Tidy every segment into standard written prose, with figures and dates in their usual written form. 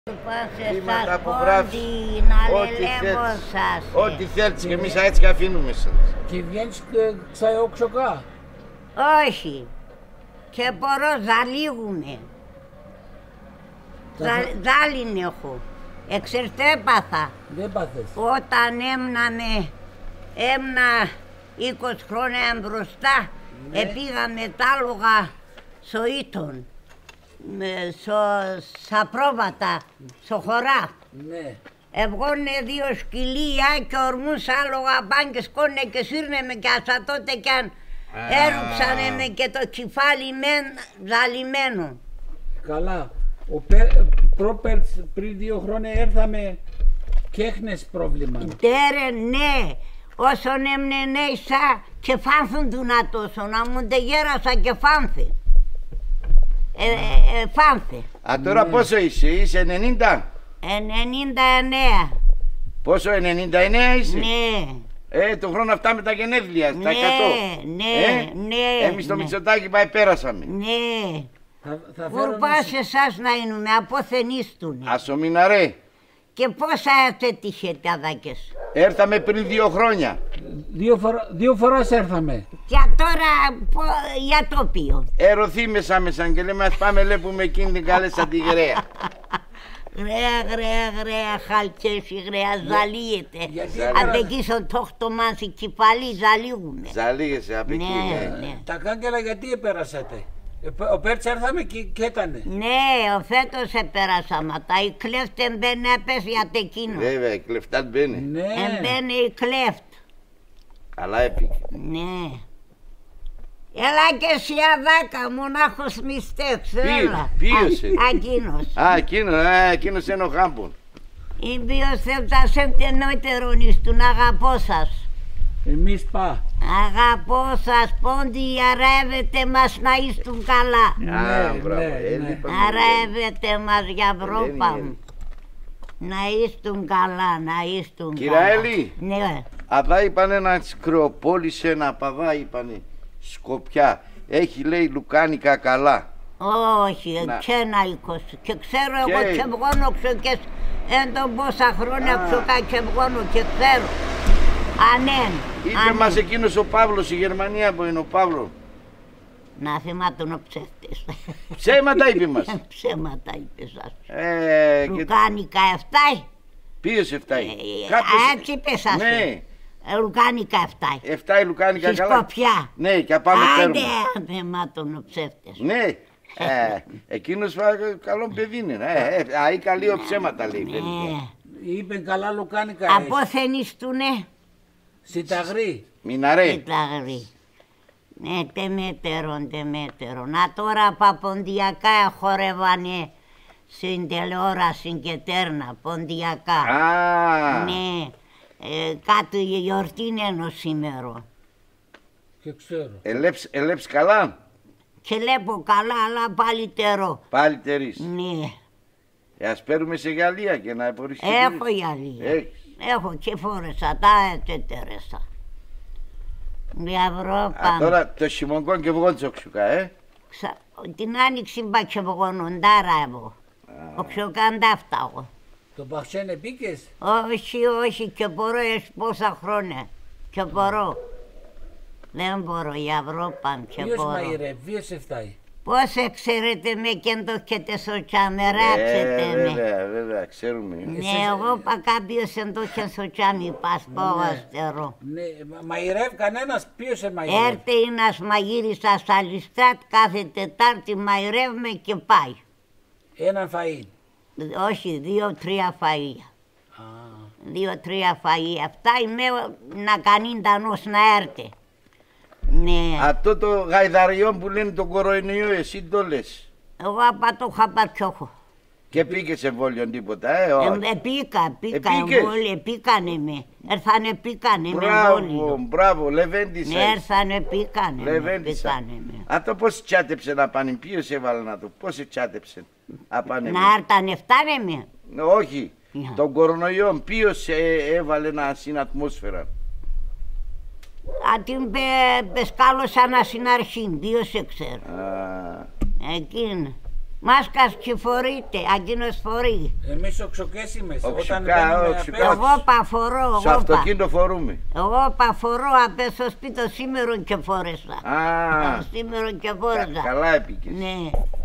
Βήματα που γράφεις, ό,τι θέλεις και εμείς έτσι και αφήνουμε σας. Και βγαίνεις ξαόξοκα. Όχι. Και μπορώ ζαλίγουμε. Ζάλιν έχω. Εξερτέπαθα. Δεν πάθες. Όταν έμνα 20 χρόνια μπροστά, πήγαμε τάλογα στο Ήτον. Στα πρόβατα, στο χωρά. Ναι. Έβγωνε 2 σκυλία και ορμούς άλογα πάνε και σκόνε και σύρνε με και άσα τότε κι αν έρουξανε με και το κεφάλι ζαλιμένο. Καλά. Πριν 2 χρόνια έρθαμε και έχνες πρόβλημα. Ναι. Όσον έμνε νέισα και φάνθουν του να τόσο, να μου τε γέρασα και φάνθη. Φάνθη. Α, τώρα πόσο είσαι 90? 99. Πόσο, 99 είσαι? Ναι. Το χρόνο αυτά με τα γενέθλια, στα 100. Ναι. Εμείς το Μητσοτάκη πάει πέρασαμε. Ναι. Πού πας εσάς να είναι, αποθενίστουνε. Ασομιναρέ. Και πόσα έτυχετε αδάκες? Έρθαμε πριν 2 χρόνια. 2 φορές έρθαμε. Και τώρα για τοπίο. Ερωθεί μέσα και λέμε ας πάμε βλέπουμε εκείνη την καλέσα τη γραία. Γραία, χαλκέσι, γραία, ζαλίγεται. Αν δεν κοίσω το χτωμάς η κεφαλή, ζαλίγουμε. Ζαλίγεσαι απ' εκεί, ναι. Τα κάγκελα γιατί επέρασατε? Ο Πέρτς έρθαμε και ήτανε. Ναι, ο φέτος επέρασαμε. Οι κλέφτες μπαίνουν έπες για τεκίνο. Βέβαια, οι κλεφτάς μπαίνουν. Ναι. Μπαίνουν οι κλέφτες. Αλλά έπικε. Ναι. Έλα και εσύ αδάκα, μονάχος μυστέξ, έλα. Ποιος? Ακίνος. Εκείνος είναι ο Χάμπον. Ποιος θέλτας εντενότερον εις τον αγαπώ σας. Εμείς πά. Αγαπώ σας, πόντι αρεύετε μας να είστε καλά. Ναι. Αρεύετε μας για Ευρώπα μου. Να είστε καλά, να είστε καλά. Κυρία Έλλη, ναι. απά είπανε ένα σκρεοπόλησε ένα παδά είπανε Σκοπιά. Έχει λέει λουκάνικα καλά. Όχι, και ένα 20. Και ξέρω εγώ και βγώνω και έντον πόσα χρόνια ξοκά και βγώνω και ξέρω. Ανέν. Είπε μας εκείνος ο Παύλος, η Γερμανία που είναι ο Παύλος. Να θυμάτων ο ψεύτης. Ψέματα είπε μας. Ψέματα είπε σας. Λουκάνικα 7. Ποιος 7? Έτσι είπε σας. Ναι. Λουκάνικα 7. 7 η λουκάνικα καλά. Σκοπιά. Ναι, και πάμε παίρνουμε. Άντε, θυμάτων ο ψεύτης. Ναι. Εκείνος καλό παιδί είναι. Ή καλή ο ψέματα λέει. Είπε καλά λουκάνικα. Αποθενιστούνε. Σιταγρή. Μιναρέ. Σιταγρή. Ναι, τεμέτερον. Να τώρα παποντιακά χορεύανε στην τηλεόραση και τέρνα, ποντιακά. Ναι, κάτω η γιορτή είναι σήμερα. Και ξέρω. Ελέψει καλά. Και λέπω καλά, αλλά πάλι τερό. Πάλι τερείς. Ναι. Ας παίρνουμε σε Γαλλία και να απορρίσεις. Έχω Γαλλία. Έχω και φόρεσα τα ετερέσα. Τώρα το χειμωνικό και βγόν τσοξουκά, Την άνοιξη μπα και βγονοντάρα εγώ. Ο ξοκάντα φτάω. Το Μπαχτσένε μπήκες? Όχι, και μπορώ πόσα χρόνια. Και μπορώ. Δεν μπορώ, η Ευρώπη και μπορώ. Ποιος μαϊρεύει, ποιος φτάει? Πώς ξέρετε με και το έχετε στο τσάμι, ράψετε με. Βέβαια, ξέρουμε. Ναι, εγώ είπα κάποιος εν το είχε στο τσάμι, πας πάω αστερό. Ναι, μαϊρεύει κανένας, ποιος μαϊρεύει? Έρθε ένας μαγείρισας στα Λιστράτ, κάθε Τετάρτη μαϊρεύουμε και πάει. Έναν φαΐ? Όχι, 2-3 φαΐια. 2-3 φαΐια. Αυτά είμαι να κάνει τανός να έρθει. Ναι. Αυτό το γαϊδαριό που λένε τον κορονοϊό, εσύ το λες? Εγώ απα το είχα πατσόχο. Και πήγες εμβόλιο τίποτα, Πήγα εμβόλιο, πήγανε με. Έρθανε πήγανε με εμβόλιο. Μπράβο, Λεβέντης. Έρθανε πήγανε με. Α, το πώς τσάτεψε να πάνε, ποιος έβαλε να το, πώς τσάτεψε να πάνε? Να έρθανε, φτάνε με. Όχι, τον κορονοϊό, ποιος έβαλε να στην ατμόσφαιρα? Αν την πεσκάλωσα να στην αρχή, ποιος ξέρω. Εκείνη. Μάσκας φορείτε, εκείνος φορεί. Εμείς οξοκές είμαστε. Εγώ παφορώ. Στο αυτοκίνητο φορούμε. Εγώ παφορώ απ' στο σπίτι σήμερα και φόρεσα. Σήμερα και φόρεσα. Καλά έπικες. Ναι.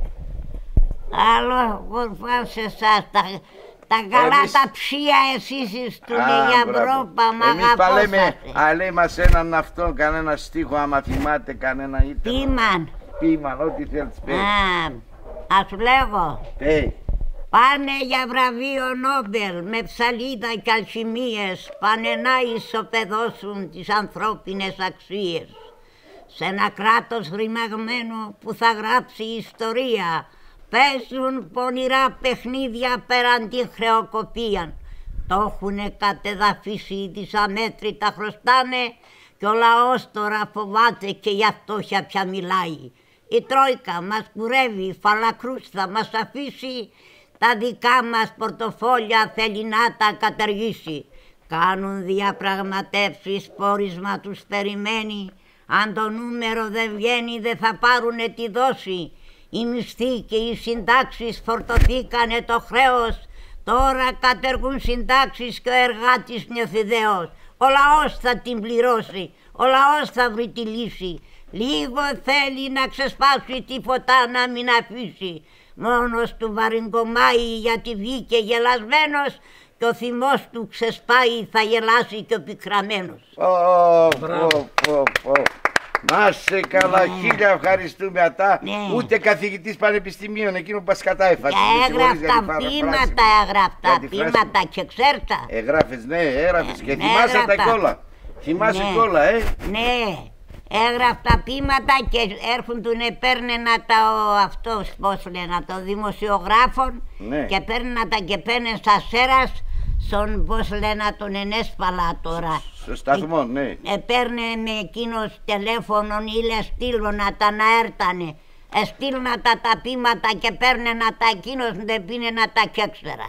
Άλλο πάω σε εσάς. Τα καλά τα ψία εσείς του για Ευρώπα, μ' αγαπώσατε. Εμείς μας έναν αυτόν, κανένα στίχο, άμα θυμάται κανένα είτε. Ποίμαν, ό,τι θέλεις πες. Ας σου λέγω. Πάνε για βραβείο Νόμπελ με ψαλίδα και αλχημίες, πάνε να ισοπεδώσουν τις ανθρώπινες αξίες. Σε ένα κράτος ρημαγμένο που θα γράψει ιστορία, παίζουν πονηρά παιχνίδια πέραν την χρεοκοπία. Το έχουνε κατεδαφίσει, τις αμέτρητα χρωστάνε και ο λαός τώρα φοβάται και για φτώχεια πια μιλάει. Η Τρόικα μας κουρεύει, φαλακρούς θα μας αφήσει, τα δικά μας πορτοφόλια θέλει να τα καταργήσει. Κάνουν διαπραγματεύσεις, πόρισμα τους περιμένει, αν το νούμερο δεν βγαίνει δεν θα πάρουνε τη δόση. Οι μισθοί και οι συντάξεις φορτωθήκανε το χρέος, τώρα κατεργούν συντάξεις και ο εργάτης νιώθει δέος. Ο λαός θα την πληρώσει, ο λαός θα βρει τη λύση. Λίγο θέλει να ξεσπάσει, τίποτα να μην αφήσει. Μόνος του βαριγκομάει γιατί βγήκε γελασμένος και ο θυμός του ξεσπάει, θα γελάσει και ο πικραμένος. Να σε καλά, χίλια ευχαριστούμε ατά. Ούτε καθηγητής πανεπιστημίων, εκείνο που σκατά έφασε. Έγραφτα πείματα και ξέρτα. Έγραφες, ναι, έγραφες και θυμάσαι τα κιόλα. Θυμάσαι κιόλα, Ναι, έγραφτα πείματα και έρχοντουνε παίρνενα αυτός, πώς λένε, το δημοσιογράφων και παίρνενα τα και πένε στα σέρας. Στον πώς λένε τον Ενέσπαλα τώρα. Στο σταθμό, ναι. Παίρνε με εκείνος τηλέφωνον ή στείλωνα τα να έρτανε. Στείλωνα τα πείματα και παίρνε να τα εκείνος δεν πίνε να τα κέξερα.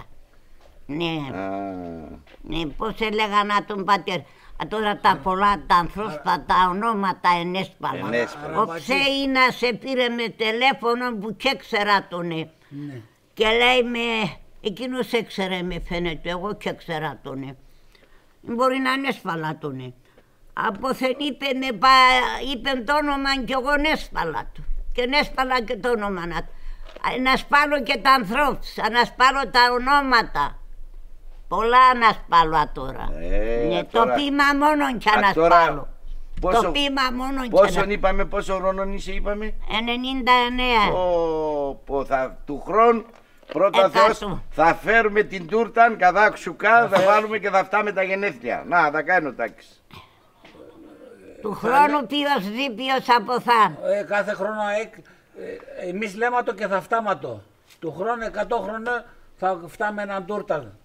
Ναι, πώς έλεγα τον πατέρα. Τώρα τα πολλά τα ανθρώπα, τα ονόματα Ενέσπαλα. Ο Ψέινα σε πήρε με τηλέφωνο που κέξερα τον. Και λέει με... Εκείνος έξερε με φαίνεται, εγώ και έξερα τον. Μπορεί να είναι έσφαλα τον. Αποθεν είπε το όνομα και εγώ νέσφαλα του. Και νέσφαλα και το όνομα. Να σπάλω και τα ανθρώπους, να σπάλω τα ονόματα. Πολλά να σπάλω τώρα. Το πείμα μόνον κι να σπάλω. Το πείμα μόνον κι να... Πόσον είπαμε, πόσο χρόνο είσαι είπαμε? 99. Του χρόνου. Πρώτα Θεός θα φέρουμε την τούρταν καδάξουκα, θα βάλουμε και θα φτάμε τα γενέθλια. Να, θα κάνει ο Τάκης. Του χρόνου ποιος δει ποιος αποθά. Κάθε χρόνο εμείς λέμε το και θα φτάμε το. Του χρόνου 100 χρόνια θα φτάμε έναν τούρταν.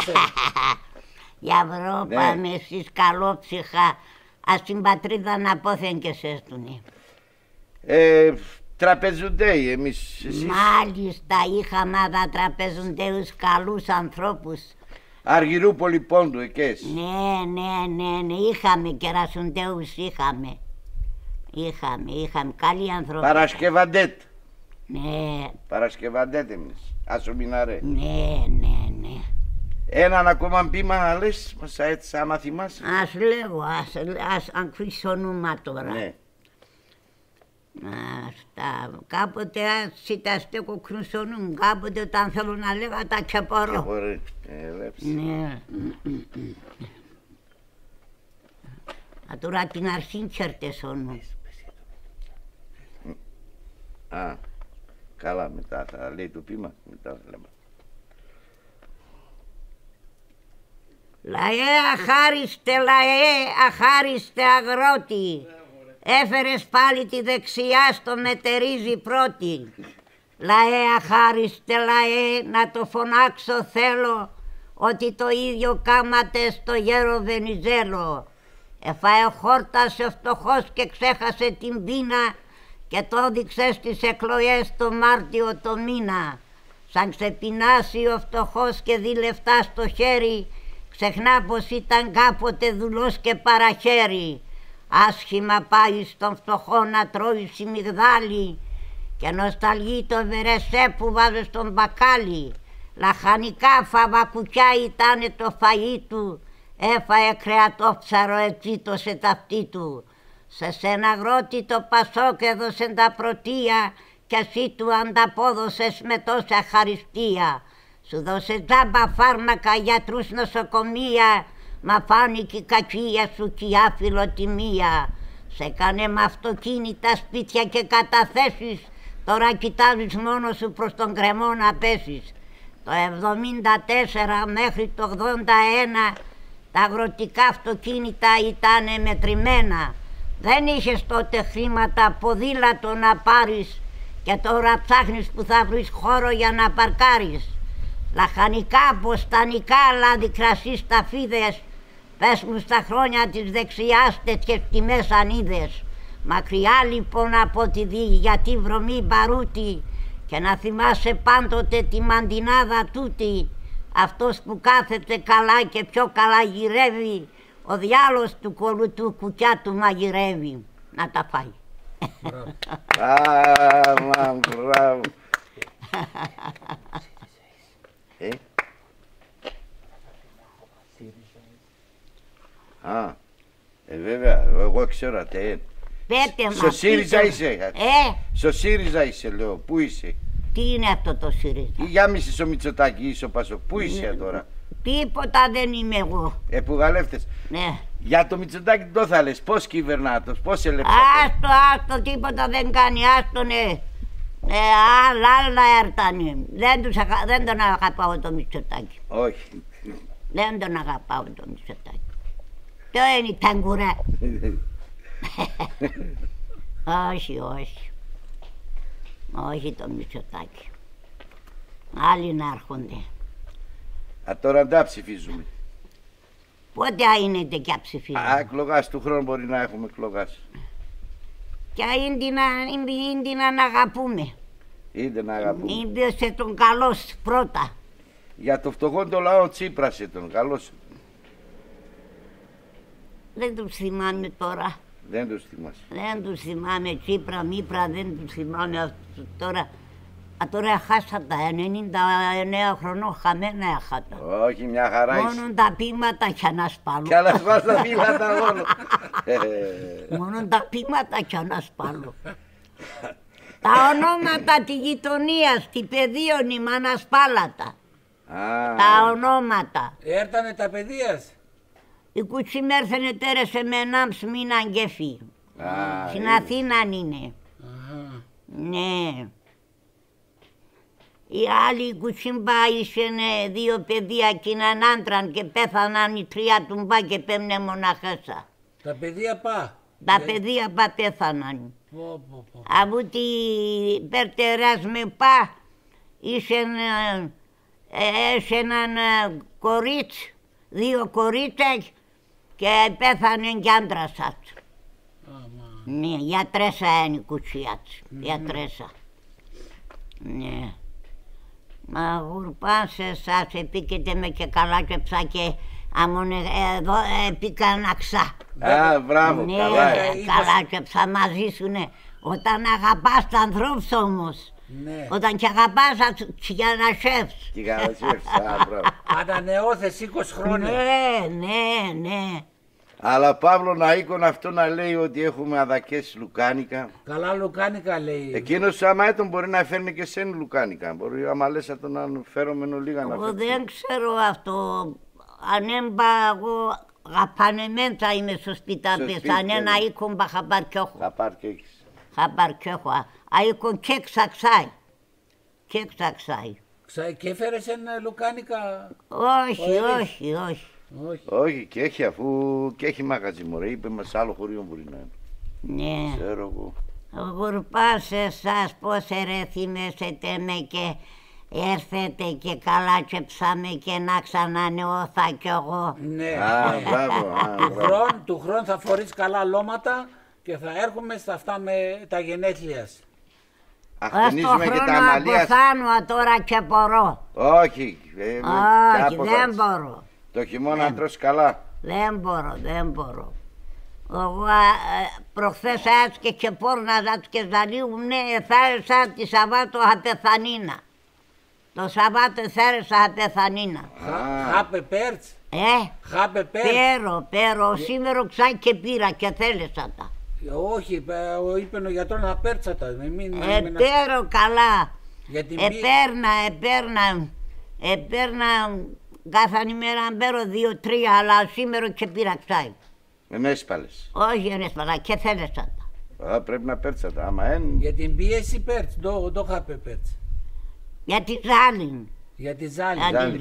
Για Ευρώπα με εσείς καλόψυχα, ας την πατρίδα να πόθεν και εσές του. Τραπεζουντέοι εμείς, εσείς. Μάλιστα, είχαμε τραπεζουντέους καλούς ανθρώπους. Αργυρούπολη Πόντου, εκές. Ναι, είχαμε κερασουντέους, είχαμε. Είχαμε, καλοί άνθρωποι. Παρασκευαντέτ. Ναι. Παρασκευαντέτ εμείς, Ασομιναρέ. Ναι. Έναν ακόμα πείμα να λες, έτσι άμα θυμάσαι. Ας λέγω, ας αγχύσω νούμα τώρα. Ναι. Κάποτε έτσι τα στέκω κρουσονούν, κάποτε όταν θέλω να λέγα τα ξεπορώ. Ναι. Τώρα την αρχήν τσερτεσόνου. Καλά, μετά θα λέει το πείμα, μετά θα λέμε. Λαέ, αχάριστε αγρότη. Έφερες πάλι τη δεξιά στο μετερίζει πρώτη. Λαέ, αχάριστε λαέ, να το φωνάξω θέλω, ότι το ίδιο κάματε στο γέρο Βενιζέλο. Εφαε χόρτασε ο φτωχός και ξέχασε την πείνα και το έδειξε στις εκλογές το Μάρτιο το μήνα. Σαν ξεπεινάσει ο φτωχός και δει λεφτά στο χέρι, ξεχνά πως ήταν κάποτε δουλός και παραχέρι. Άσχημα πάει στον φτωχό να τρώει σιμιγδάλι Και νοσταλγεί το βερεσέ που βάζε στον μπακάλι. Λαχανικά φαβακουκιά ήτανε το φαΐ του. Έφαε κρεατόψαρο, ετσίτωσε τα αυτή του. Σε σένα αγρότη το Πασόκ έδωσε τα πρωτεία κι εσύ του ανταπόδωσες με τόσα χαριστία. Σου δώσε τζάμπα φάρμακα, γιατρούς, νοσοκομεία, μα φάνηκε η κακία σου κι η αφιλοτιμία. Σε κάνε με αυτοκίνητα, σπίτια και καταθέσεις, τώρα κοιτάζεις μόνο σου προς τον κρεμό να πέσεις. Το 74 μέχρι το 81 τα αγροτικά αυτοκίνητα ήτανε μετρημένα. Δεν είχες τότε χρήματα ποδήλατο να πάρεις και τώρα ψάχνεις που θα βρεις χώρο για να παρκάρεις. Λαχανικά, μποστανικά, λάδι, κρασί, σταφίδες, πες μου στα χρόνια της δεξιάς τέτοιες τιμές αν είδες. Μακριά λοιπόν από τη γιατί βρωμή μπαρούτη και να θυμάσαι πάντοτε τη μαντινάδα τούτη. Αυτός που κάθεται καλά και πιο καλά γυρεύει, ο διάλος του κολουτού κουκιά του μαγειρεύει. Να τα φάει. Μπράβο. Βέβαια, εγώ ξέρω τι είναι. Στο ΣΥΡΙΖΑ είσαι. Στο ΣΥΡΙΖΑ είσαι, λέω. Πού είσαι? Τι είναι αυτό το ΣΥΡΙΖΑ? Για μισή ο Μητσοτάκη είσαι ο Πασόκ. Πού είσαι τώρα? Τίποτα δεν είμαι εγώ. Που γαλεύτες. Ναι. Για το Μητσοτάκη το θα λες. Πώς κυβερνάτος, πώς ελεύθερος? Άστο, τίποτα δεν κάνει. Άστο, ναι. Άλλα έρτανε. Δεν τον αγαπάω το Μητσοτάκη. Όχι. Δεν τον αγαπάω το Μητσοτάκη. Το είναι η ταγκουρά. Όχι. Όχι το Μητσοτάκη. Άλλοι να έρχονται. Τώρα δεν ψηφίζουμε. Πότε είναι και ψηφίζουμε? Εκλογάς του χρόνου μπορεί να έχουμε εκλογάς. Και είναι να αγαπούμε. Είναι να αγαπούμε. Είναι σε τον καλός πρώτα. Για το φτωχό το λαό Τσίπρασε τον καλός. Δεν τους θυμάμαι τώρα. Δεν τους θυμάσαι. Δεν τους θυμάμαι, Τσίπρα, Μήπρα, δεν τους θυμάμαι τώρα. Τώρα χάσα τα 99 χρονών, χαμένα έχατα. Όχι, μια χαρά είσαι. Μόνο τα πείματα κι ανασπάλω. Κι ανασπάλω τα πείματα μόνο. Μόνο τα πείματα κι ανασπάλω. Τα ονόματα τη γειτονία, τη παιδίων είμαι ανασπάλατα. Τα ονόματα. Έρτανε τα παιδείας. Η κουτσίμ έρθανε τέρεσε με 1,5 μήνα γκέφι. Στην Αθήνα είναι. Ναι. Η άλλη κουτσίμπα ήσουν 2 παιδεία και έναν άντραν και πέθαναν οι 3 του μπα και πέμνε μοναχέσα. Τα παιδεία πά. Τα παιδεία πά πέθαναν. Από τη περτεράς με πά ήσουν έναν κορίτσι, 2 κορίτσες και πέθανε κι άντρας σας. Ναι, γιατρέσα είναι η κουτσιά της, γιατρέσα. Ναι. Μα γουρπάν σε εσάς επίκαιται με και καλά και ψά και αμόν εδώ επίκαν αξά. Μπράβο, ναι, καλά. Καλά και ψά μαζί σου, ναι. Όταν αγαπάς τα ανθρώπους όμως. Ναι. Όταν και αγαπάς για να σέφς. Και για να σέφς, μπράβο. Ανανεώθες 20 χρόνια. Ναι. Αλλά Παύλο Ναΐκον αυτό να λέει ότι έχουμε αδακές λουκάνικα. Καλά λουκάνικα λέει. Εκείνος άμα έτον μπορεί να φέρνει και σένα λουκάνικα. Μπορεί άμα λες να τον φέρομενο λίγα να φέρει. Εγώ δεν ξέρω αυτό. Αν έμπα εγώ απανεμένα είμαι στο σπίτι. Αν ένα οίκον μπα χαμπαρκιόχο. Χαμπαρκιόχο. Αίκον και ξαξάει. Και έφερες ένα λουκάνικα. Όχι. Όχι και έχει αφού και έχει μαγαζί μωρέ, είπε μας άλλο χωρίο μπορεί να είναι. Ναι. Ξέρω εγώ. Γουρπάς εσάς πως ερεθιμέσετε με και έρθετε και καλά και ψάμε και να ξανανεώθα κι εγώ. Ναι. Μπράβο. Του χρόνου θα φορείς καλά λώματα και θα έρχομαι στα αυτά με τα γενέθλιας. Αχτενίζουμε και τα αμαλίας. Αποθάνω τώρα και μπορώ. Όχι. Όχι, δεν μπορώ. Το χειμώνα τρως καλά. Δεν μπορώ. Εγώ προχθές άσκε και πόρναζα και ζαλίγουνε, θάρεσα τη Σαββάτο απεθανίνα. Το Σαββάτο θάρεσα απεθανίνα. Χάπε πέρτς. Χάπε πέρτς. Πέρο, σήμερα ξά και πήρα και θέλεσα τα. Όχι, είπε ο γιατρός να πέρτσα τα. Πέρο καλά. Επέρνα κάθε ημέρα να πέρω 2-3, αλλά σήμερα και πήρα ξά. Δεν έσπαλες. Όχι, δεν έσπαλα και θέλεσα τα. Πρέπει να πέρτσα τα, άμα για την πίεση πέρτς, το χάπε πέρτς. Για τη ζάλη. Για τη ζάλη.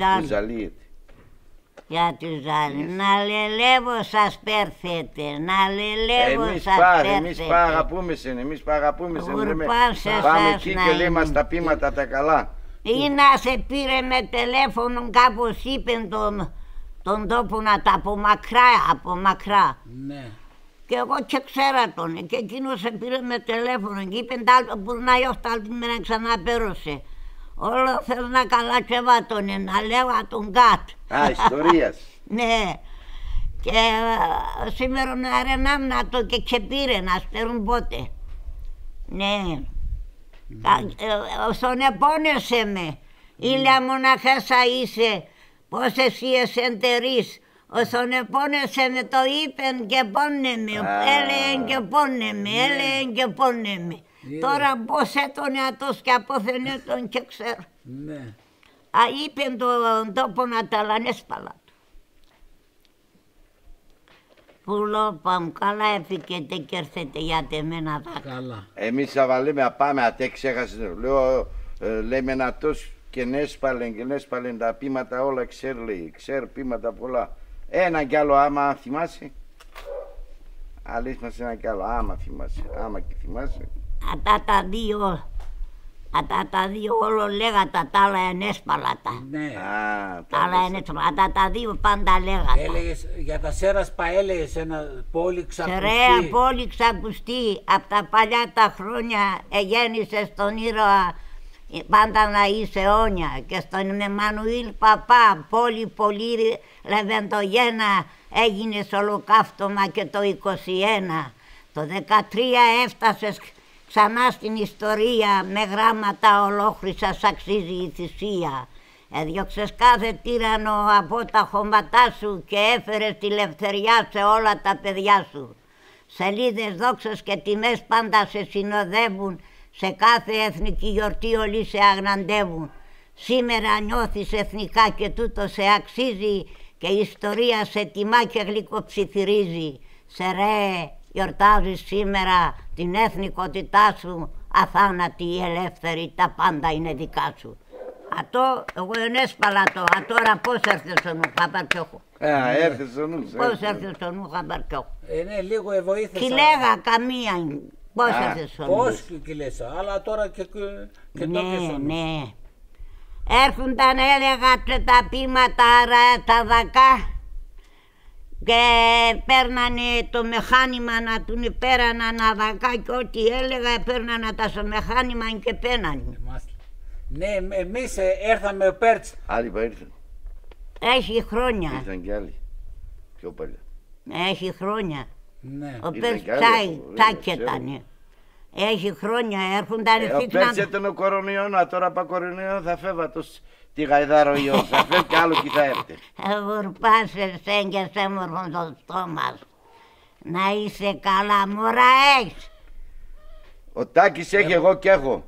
Για τη ζάλη. Να λελεύω σας πέρθετε. Να λελεύω σας πέρθετε. Εμείς αγαπούμε σένα. Πάμε εκεί και λέμε στα πείματα τα καλά. Ή να σε πήρε με τηλέφωνο, κάπως είπε τον τόπο να τα από μακρά. Ναι. Και εγώ και ξέρα τον. Και εκείνος σε πήρε με τηλέφωνο και είπε που να γιώχτα την μέρα ξαναπέρωσε. Όλο θέλω να καλά και βάτωνε, να λέγα τον κάτ. Ιστορίας. Ναι. Και σήμερα να ρενάμ να το και πήρε να στερούν πότε. Ναι. Στον επώνεσαι με. Ήλια μοναχέσα είσαι, πως εσύ εσεντερείς. Όσον επώνεσαι με το είπεν και πόνεμε, έλεγεν και πόνεμε. Τώρα πως έτωνε ατός και αποθενέ τον και ξέρω. Ναι. Είπεν τον τόπο να ταλανέσπαλα του. Πουλόπα καλά έφυγετε και έρθετε για τεμένα δάκα. Καλά. Εμείς θα βάλουμε πάμε ατέ ξέχασε. Λέω λέμε να τος και νέσπαλεν τα πείματα όλα ξέρ πείματα πολλά. Ένα κι άλλο άμα θυμάσαι. Αλείς μας ένα κι άλλο άμα θυμάσαι. Άμα και θυμάσαι. Αυτά τα δύο όλο λέγατα, τα άλλα ενέσπαλα τα. Ναι. Τα άλλα ενέσπαλα, τα δύο πάντα λέγατα. Έλεγες για τα Σέρασπα έλεγες ένα πόλη ξακουστή. Σεραία πόλη ξακουστή, απ' τα παλιά τα χρόνια γέννησε στον ήρωα πάντα να είσαι αιώνια και στον Εμμανουήλ Παπά πόλη πολύ Λεβεντογένα έγινε ολοκαύτωμα και το 21. Το 13 έφτασες ξανά στην ιστορία με γράμματα ολόχρυσας αξίζει η θυσία. Έδιωξες κάθε τύρανο από τα χωματά σου και έφερες τη ελευθεριά σε όλα τα παιδιά σου. Σελίδες δόξας και τιμές πάντα σε συνοδεύουν, σε κάθε εθνική γιορτή όλοι σε αγναντεύουν. Σήμερα νιώθεις εθνικά και τούτο σε αξίζει και η ιστορία σε τιμά και γλυκοψιθυρίζει. Σε γιορτάζεις σήμερα την εθνικότητά σου, αθάνατη ελεύθερη, τα πάντα είναι δικά σου. Αυτό εγώ ενέσπαλα το, τώρα πώς έρθες στο νου, χαμπαρκιόχο. Έρθες στο νου. Πώς έρθες στο νου, χαμπαρκιόχο. Ναι, λίγο βοήθησα. Τι λέγα καμία, πώς έρθες στο νου. Πώς κυλέσα, αλλά τώρα και ναι. Έρχονταν έλεγα τα πείματα τα δακά και παίρνανε το μεχάνημα να του πέραναν αδακά και ό,τι έλεγα παίρνανε τα στο μεχάνημα και πένανε. Ναι, εμείς έρθαμε πέρτς. Άλλοι που ήρθαν. Έχει χρόνια. Ήρθαν κι άλλοι. Πιο παλιά. Έχει χρόνια. Ναι. Ο Πέρτς τσάκετανε. Έχει χρόνια έρχονταν. Ο Πέρτς ήταν ο κορονοϊόν, τώρα πα κορονοϊόν θα φεύγα τη γαϊδάρο ιό. Θα φεύγει κι άλλο και θα έρθει. Γουρπάσαι και σε μορφον το στόμα σου. Να είσαι καλά, μωρά έχεις. Ο Τάκης έχει, εγώ κι έχω.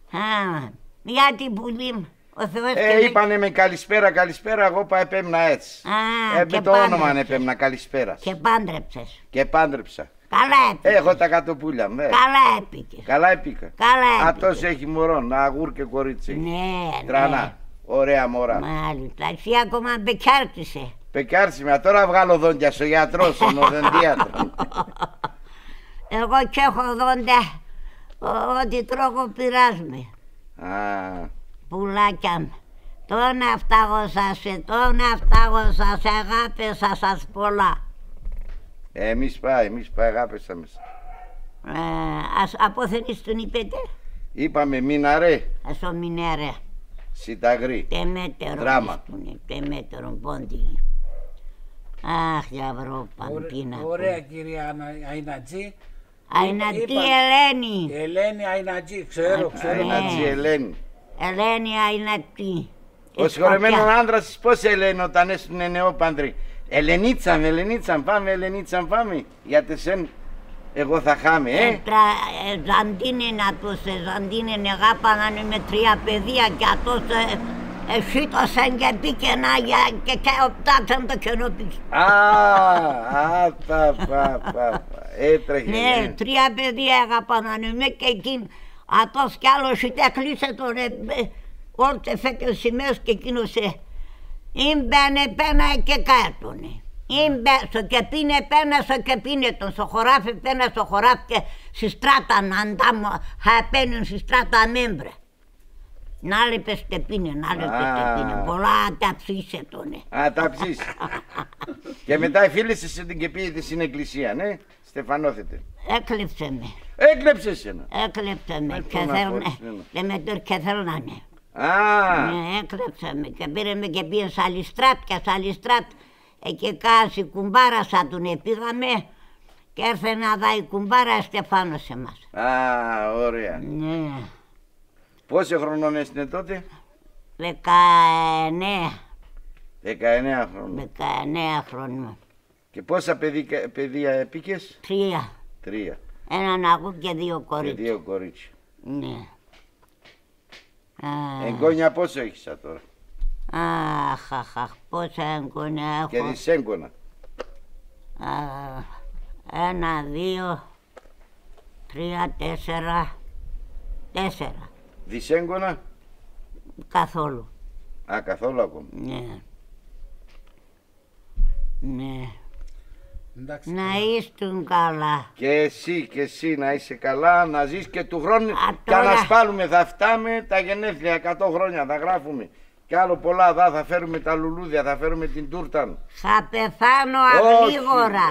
Γιατί πουλί μου. Είπανε με καλησπέρα, εγώ επέμνα έτσι. Με το όνομα επέμνα καλησπέρα. Και πάντρεψες. Και πάντρεψα. Καλά έπηκες. Έχω τα κατοπούλια μου. Καλά έπηκες. Καλά έπηκα. Αυτός έχει μωρό, αγούρ και κορίτσι. Ναι. Τρανά. Ωραία μωρά. Μάλιστα. Εσύ ακόμα μπεκιάρτησε. Μπεκιάρτησε, τώρα βγάλω δόντια στο γιατρό, στον οδοντίατρο. Εγώ και έχω δόντια. Ό,τι τρώγω πειράζουμε. Πουλάκια μου. Τον αυτάγωσα σε αγάπησα σας πολλά. Εμείς πάει αγάπησα μέσα. Ας αποθενείς τον είπετε. Είπαμε μιναρέ. Ας το μιναρέ. Σιταγρή. Τεμέτερο. Δράμα. Τεμέτερο πόντι. Αχ, Γιαβρό, Παμπίνα. Ωραία κυρία Αϊνατζή. Αϊνατζή Ελένη. Ελένη Αϊνατζή, ξέρω. Αϊνατζή Ελένη. Ελένη Αϊνατζή. Ο συγχωρεμένος άνδρας πώς έλεγε όταν έσουνε νεόπαντροι. Ελενίτσα, πάμε, Ελενίτσα, πάμε. Γιατί σεν εγώ θα χάμε, Ζαντίνη να τους, Ζαντίνη αγάπανανε με 3 παιδιά και αυτός σύτωσαν και πήγε και οπτάξαν το καινοπίς. Έτρεχε. Ναι, 3 παιδιά αγάπανανε με και εκείνη. Αυτός κι άλλος κλείσε τον όρτε φέτε σημαίους και εκείνος Ήμπαινε πένα και κάτωνε. Στο κεπίνε πένα, στο κεπίνε τον. Στο χωράφι πένα, στο χωράφι και στη στράτα να αντάμω. Χαπαίνουν στη στράτα μέμπρε. Να λεπες κεπίνε, να λεπες κεπίνε. Πολλά τα ψήσε τον. Τα ψήσε. Και μετά εφίλησες την και πήγε στην εκκλησία, ναι. Στεφανώθετε. Έκλεψε με. Έκλεψε εσένα. Έκλεψε με και θέλνανε. Ναι, έκλεψε με και πήρε με και πήγε σε Αλιστράτ και σε Αλιστράτ εκεί κάση κουμπάρα σαν τον πήγαμε και έρθε να δάει η κουμπάρα στεφάνωσε μας. Ωραία. Ναι. Πόσε χρονών έστεινε τότε? 19. 19 χρόνια. 19 χρόνια. Και πόσα παιδεία επίκες? 3. Έναν αγού και 2 κορίτσια. Και 2 κορίτσια. Ναι. Εγγόνια πόσο έχεις τώρα? Αχ, πόσα εγγόνια έχω. Και δυσέγγωνα? 1, 2, 3, 4. Δυσέγγωνα? Καθόλου. Καθόλου ακόμα. Ναι. Να είστε καλά. Και εσύ να είσαι καλά, να ζεις και του χρόνου και ανασπάλουμε, θα φτάμε τα γενέθλια 100 χρόνια, θα γράφουμε. Κι άλλο πολλά θα φέρουμε τα λουλούδια, θα φέρουμε την τούρτα. Θα πεθάνω αγλίγορα.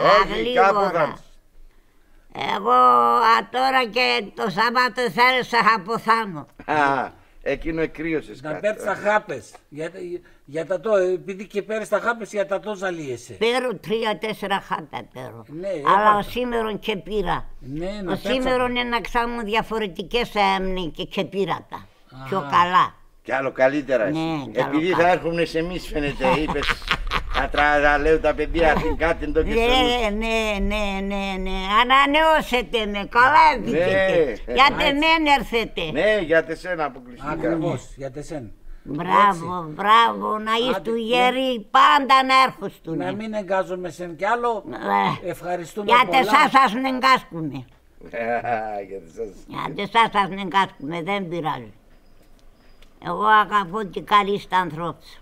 Εγώ τώρα και το Σάββατο θα ποθάνω. Εκείνο εκρύωσες κάτι. Να παίρνεις τα χάπες. Επειδή και παίρνεις τα χάπες για τα τόσα λύεσαι. Παίρνω 3-4 χάπια παίρνω. Ναι, αλλά ο σήμερον και πήρα. Ναι, ο σήμερον είναι να ξάμουν διαφορετικές και πήρα τα. Πιο καλά. Κι άλλο καλύτερα. Ναι, επειδή θα έρχομαι σε εμείς φαίνεται, είπες. Θα λέω τα παιδιά κάτι το και Ναι. Ανανεώσετε με, καλά έπικετε. Γιατί μεν έρθετε. Ναι, για τεσένα αποκλειστικά. Ακριβώς, για τεσένα. Μπράβο, να είστε γέροι, πάντα να έρχοστε. Να μην εγκάζομαι σε κι άλλο. Ευχαριστούμε πολλά. Γιατί εσάς σας νεγκάσκουμε. Γιατί εσάς σας νεγκάσκουμε, δεν πειράζει. Εγώ αγαπώ και καλή στα ανθρώπους.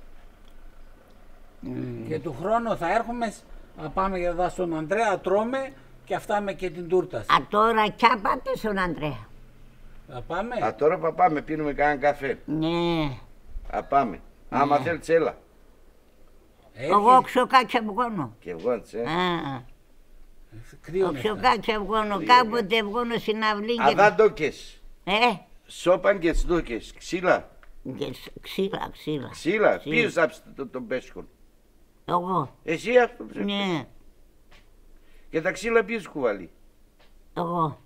Και του χρόνου θα έρχομαι, να πάμε εδώ στον Ανδρέα, τρώμε και αυτά και την τούρτα. Τώρα κι πάτε στον Ανδρέα. Θα πάμε. Τώρα θα πάμε, πίνουμε κανένα καφέ. Ναι. Θα πάμε. Άμα θέλεις έλα. Εγώ ξοκάκια βγώνω. Και βγώνεις, Ο ξοκάκια βγώνω, κάποτε βγώνω στην αυλή. Αδάντοκες. Σόπαν και τσδούκες, ξύλα. Ξύλα, ποιος άψετε τον πέσχον? Εγώ. Εσύ αυτό ψεύτες? Ναι. Και τα ξύλα ποιος κουβαλεί? Εγώ.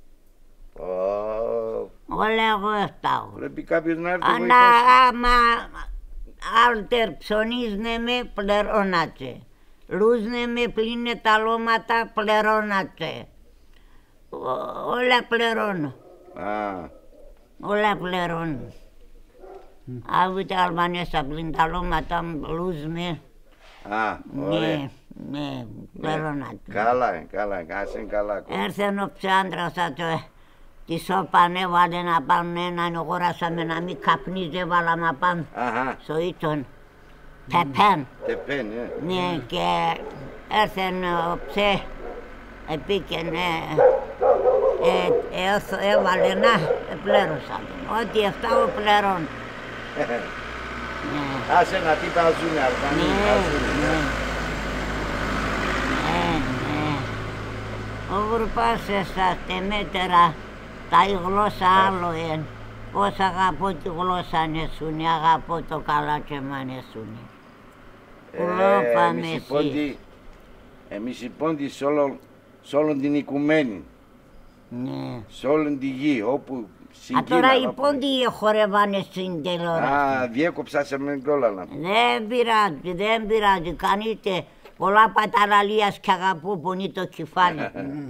Όλα εγώ έφταω. Πρέπει κάποιος να έρθει βοηθάς. Άμα άλτερ ψωνίζνε με, πληρώνατε. Λούζνε με, πλύνε τα λώματα, πληρώνατε. Όλα πληρώνω. Όλα πληρώνω. Άβουτε Αλβανές θα πλύνει τα λώματα, λούζνε. Ωραία. Ναι, πληρώνατε. Καλά, κάσεν καλά. Έρθεν ο ψάντρας τη σώπαν έβαλε να πάνε έναν, αγοράσαμε να μην καπνίζει, έβαλαμε πάνω στο ίτσον. Τεπέν. Ναι, και έρθεν ο ψέ, επίκαινε, έβαλε να, πλήρωσαν. Ό,τι έφταω πληρώνω. Άσε να τι τα ζουνε, Αλβανοί. Ο γρουπάς εσάς τεμέτερα τα η γλώσσα άλλο εν. Πώς αγαπώ τη γλώσσα ανεσούνε, αγαπώ το καλά και μ' ανεσούνε. Εμείς οι πόντοι Εμείς οι Πόντιοι σε όλη την οικουμένη. Ναι. Σε όλη τη γη, όπου συγκίναμε. Τώρα οι Πόντιοι χορεύανε στην τηλεόραση. Διέκοψάσαμε κιόλα να πούμε. Δεν πειράζει. Κάνετε πολλά παταραλίας και αγαπώ πονεί το κεφάλι.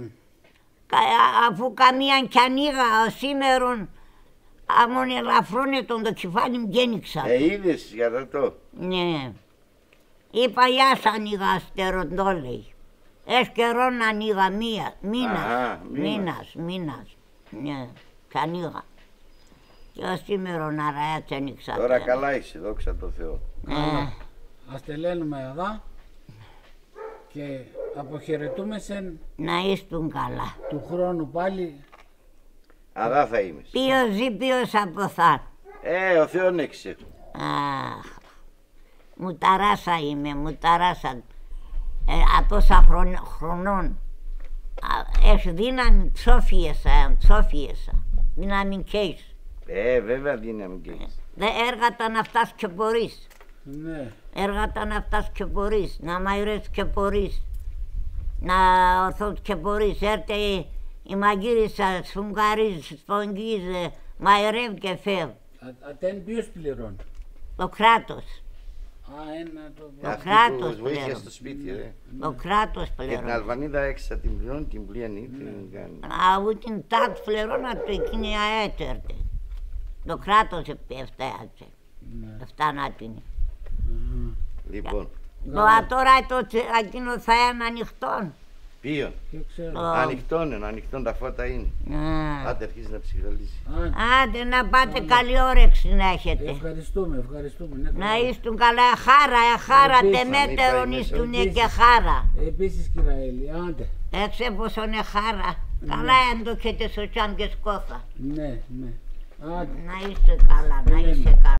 Αφού καμία κι ανοίγα σήμερον, αμόν ελαφρώνε τον το κεφάλι μου γέννηξα. Είδες για το. Ναι. Είπα γεια σ' ανοίγα αστεροντό λέει. Ες καιρό να ανοίγα μήνας. Ναι, κι ανοίγα. Και ως σήμερα να έτσι ανοίξα. Τώρα καλά είσαι, δόξα τω Θεώ. Ας τελένουμε εδώ και αποχαιρετούμε σε... Να είστουν καλά. Του χρόνου πάλι. Αδά θα είμαι. Ποιος ζει, ποιος αποθά. Ο Θεός έξε. Μουταράσα είμαι, μουταράσα. Τόσα χρονών. Έχει δύναμη, ψόφιεσα. Δύναμη και έχεις. Βέβαια δύναμη και έχεις. Έργατα να φτάσεις και μπορείς. Ναι. Έργατα να φτάσεις και μπορείς. Να μαϊρεύεις και μπορείς. Να ορθώσεις και μπορείς. Έρθε η μαγείρισα, σφουγγαρίζει, σπογγίζει, μαϊρεύει και φεύγει. Ατέν ποιος πληρώνει. Το κράτος. Το κράτος βοήθεια στο σπίτι, Το κράτος Και την πληρώνει. Αλβανίδα έξα την πληρώνει, την πλένει, την κάνει. Αφού την τάξη πληρώνει, εκείνη αέτερτε. Το κράτος έφτασε. Αυτά να την. Λοιπόν, Τώρα εκείνο θα είναι ανοιχτό. ποιον. Ανοιχτόν τα φώτα είναι. Άντε αρχίζει να ψυχαλίσει. Άντε να πάτε καλή όρεξη να έχετε. Ευχαριστούμε. Να είστουν καλά, χάρα, τεμέτερον είστουν και χάρα. Επίσης κυρία Έλλη, άντε. Έξε πως είναι χάρα. Καλά έντοχετε στο τσάν και σκόθα. Ναι. Άντε. Να είστε καλά, να είστε καλά.